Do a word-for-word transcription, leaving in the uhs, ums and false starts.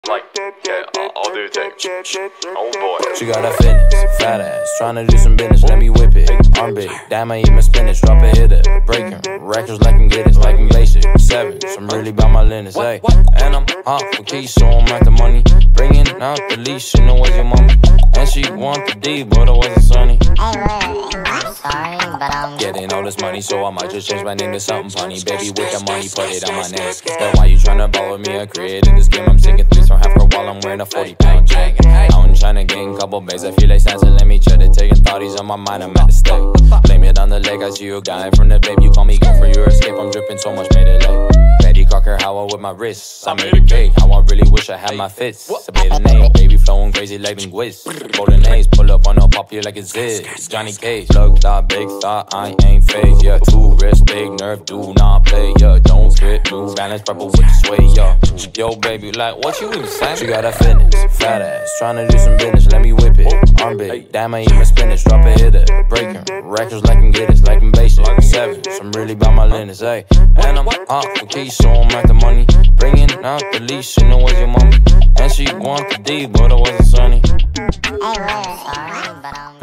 Like, yeah, I'll, I'll do the thing. Oh boy. She got a fitness, fat ass, tryna do some business, let me whip it. Arm big, damn I eat my spinach, drop a hitter. Breaking records like I'm get it, like I'm basic. Seven, so I'm really about my linens, ayy. And I'm hot for keys, so I'm at the money. Bringing out the leash, she know where's your mommy. And she want the D, but it wasn't sunny. I'm sorry, but I'm getting all this money, so I might just change my name to something funny. Baby, with the money, put it on my name. That's why you tryna ball with me, I created this game. I'm sinking threes from half her while I'm wearing a forty pound chain. I'm tryna gain a couple bags, I feel like Sansa, let me check it. Taking thoughties on my mind, I'm at the stake. Blame it on the leg, I see you a guy from the babe. You call me gun for your escape, I'm dripping so much, made it late. Betty Crocker, how I with my wrists. I made a cake, how I really wish I had my fits. I made a name, baby flowing crazy like linguists. Golden A's, pull up on a pop you like it's this. Johnny Cage, look, thought, big thought, I ain't fake. Yeah, two wrists, big nerve, do not play. Yeah, don't fit, move, balance, purple with the sway. Yeah, yo, baby, like, what you even saying? She got a fitness, fat ass, tryna do some business, let me whip it. Arm big, damn, I eat my spinach, drop a hitter. Breaking records like I'm get it, like I'm basic. Seven, so I'm really about my linens, ayy. And I'm hot for keys, so I'm at the money. Bringing out the leash, she know where's your mommy. And she want the D, but it wasn't sunny. sorry, but I'm